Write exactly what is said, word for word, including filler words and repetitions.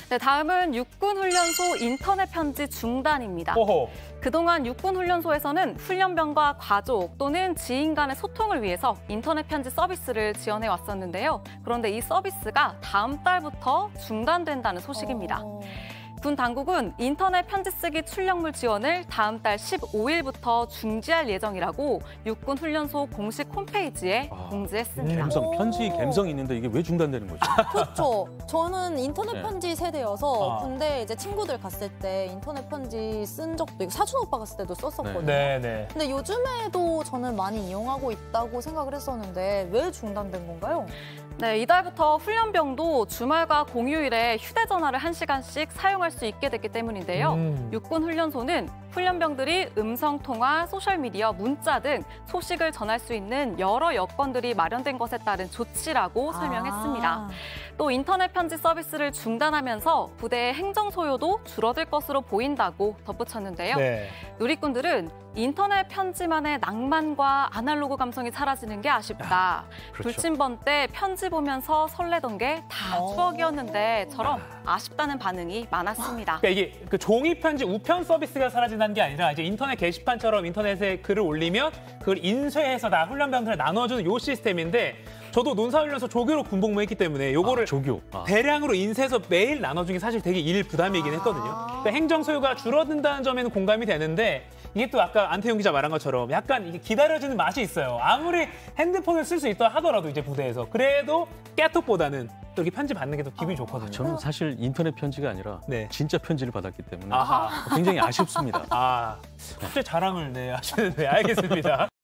네, 다음은 육군훈련소 인터넷 편지 중단입니다. 오호. 그동안 육군훈련소에서는 훈련병과 가족 또는 지인 간의 소통을 위해서 인터넷 편지 서비스를 지원해 왔었는데요. 그런데 이 서비스가 다음 달부터 중단된다는 소식입니다. 어... 군 당국은 인터넷 편지 쓰기 출력물 지원을 다음 달 십오일부터 중지할 예정이라고 육군훈련소 공식 홈페이지에 아, 공지했습니다. 감성, 편지 감성이 있는데 이게 왜 중단되는 거죠? 그렇죠. 저는 인터넷 네. 편지 세대여서 아. 군대 이제 친구들 갔을 때 인터넷 편지 쓴 적도 있고 사촌 오빠 갔을 때도 썼었거든요. 네, 네. 근데 요즘에도 저는 많이 이용하고 있다고 생각을 했었는데 왜 중단된 건가요? 네, 이달부터 훈련병도 주말과 공휴일에 휴대전화를 한 시간씩 사용할 수 있게 됐기 때문인데요. 음. 육군훈련소는 훈련병들이 음성통화, 소셜미디어, 문자 등 소식을 전할 수 있는 여러 여건들이 마련된 것에 따른 조치라고 설명했습니다. 아. 또 인터넷 편지 서비스를 중단하면서 부대의 행정 소요도 줄어들 것으로 보인다고 덧붙였는데요. 네. 누리꾼들은 인터넷 편지만의 낭만과 아날로그 감성이 사라지는 게 아쉽다. 그렇죠. 불침번 때 편지 보면서 설레던 게 다 추억이었는데처럼 아쉽다는 반응이 많았습니다. 그러니까 이게 그 종이 편지 우편 서비스가 사라진다는 게 아니라 이제 인터넷 게시판처럼 인터넷에 글을 올리면 그걸 인쇄해서 다 훈련병들에 나눠주는 요 시스템인데 저도 논사훈련소 조교로 군복무 했기 때문에 요거를 아, 조교. 아. 대량으로 인쇄해서 매일 나눠주는 게 사실 되게 일 부담이긴 했거든요. 그러니까 행정 소요가 줄어든다는 점에는 공감이 되는데 이게 또 아까 안태용 기자 말한 것처럼 약간 이게 기다려지는 맛이 있어요. 아무리 핸드폰을 쓸 수 있다 하더라도 이제 부대에서 그래도 깨톡보다는 또 이렇게 편지 받는 게 더 기분이 좋거든요. 저는 사실 인터넷 편지가 아니라 네. 진짜 편지를 받았기 때문에 아하. 굉장히 아쉽습니다. 아, 갑자기 자랑을 네, 하시는데 알겠습니다.